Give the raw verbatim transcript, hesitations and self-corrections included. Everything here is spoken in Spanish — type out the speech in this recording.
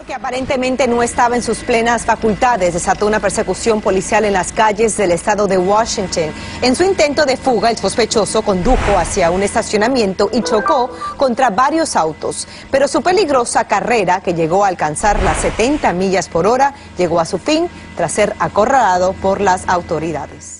Que aparentemente no estaba en sus plenas facultades, desató una persecución policial en las calles del estado de Washington. En su intento de fuga, el sospechoso condujo hacia un estacionamiento y chocó contra varios autos. Pero su peligrosa carrera, que llegó a alcanzar las setenta millas por hora, llegó a su fin tras ser acorralado por las autoridades.